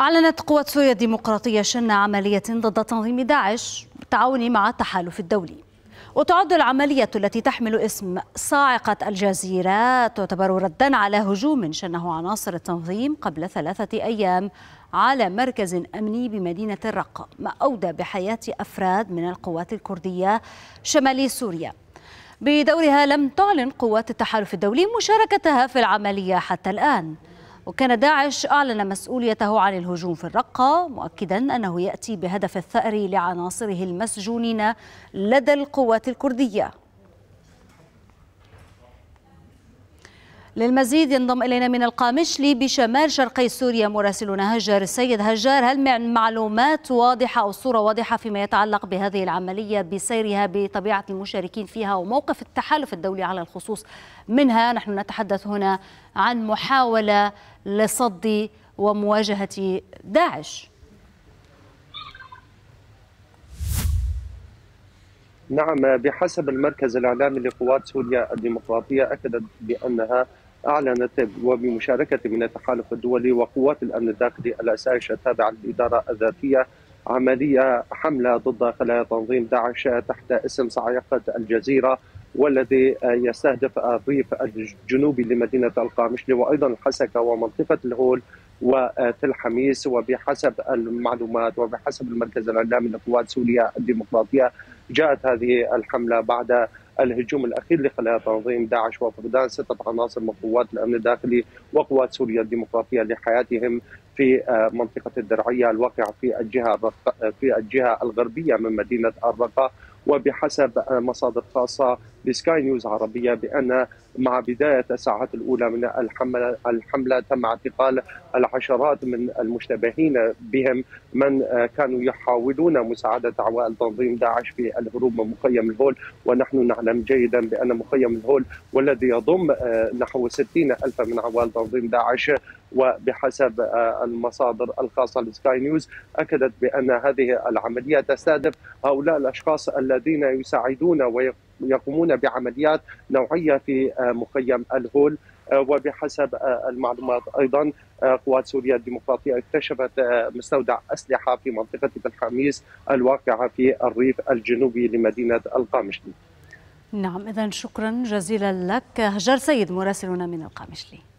أعلنت قوات سوريا الديمقراطية شن عملية ضد تنظيم داعش بالتعاون مع التحالف الدولي. وتعد العملية التي تحمل اسم صاعقة الجزيرة تعتبر ردا على هجوم شنه عناصر التنظيم قبل 3 أيام على مركز أمني بمدينة الرقة، ما أودى بحياة أفراد من القوات الكردية شمالي سوريا. بدورها لم تعلن قوات التحالف الدولي مشاركتها في العملية حتى الآن. وكان داعش أعلن مسؤوليته عن الهجوم في الرقة، مؤكدا أنه يأتي بهدف الثأر لعناصره المسجونين لدى القوات الكردية. للمزيد ينضم إلينا من القامشلي بشمال شرقي سوريا مراسلنا هجار السيد. هجار، هل من معلومات واضحة أو صورة واضحة فيما يتعلق بهذه العملية بسيرها بطبيعة المشاركين فيها وموقف التحالف الدولي على الخصوص منها؟ نحن نتحدث هنا عن محاولة لصد ومواجهة داعش. نعم، بحسب المركز الإعلامي لقوات سوريا الديمقراطية أكدت بأنها أعلنت وبمشاركة من التحالف الدولي وقوات الأمن الداخلي الأسايش التابعة للإدارة الذاتية عملية حملة ضد خلايا تنظيم داعش تحت اسم صاعقة الجزيرة، والذي يستهدف الريف الجنوبي لمدينة القامشلي وأيضا الحسكة ومنطقة الهول وتل حميس. وبحسب المعلومات وبحسب المركز الإعلامي لقوات سوريا الديمقراطية جاءت هذه الحملة بعد الهجوم الأخير لخلايا تنظيم داعش وفقدان 6 عناصر من قوات الأمن الداخلي وقوات سوريا الديمقراطية لحياتهم في منطقة الدرعية الواقعة في الجهة الغربية من مدينة الرقة. وبحسب مصادر خاصة بسكاي نيوز عربية بأن مع بداية الساعات الأولى من الحملة تم اعتقال العشرات من المشتبهين بهم من كانوا يحاولون مساعدة عوائل تنظيم داعش في الهروب من مخيم الهول. ونحن نعلم جيدا بأن مخيم الهول والذي يضم نحو 60,000 من عوائل تنظيم داعش، وبحسب المصادر الخاصة لسكاي نيوز أكدت بأن هذه العملية تستهدف هؤلاء الأشخاص الذين يساعدون ويقومون بعمليات نوعية في مخيم الهول. وبحسب المعلومات أيضا قوات سوريا الديمقراطية اكتشفت مستودع أسلحة في منطقة الحميس الواقعة في الريف الجنوبي لمدينة القامشلي. نعم، إذن شكرا جزيلا لك هجار سيد مراسلنا من القامشلي.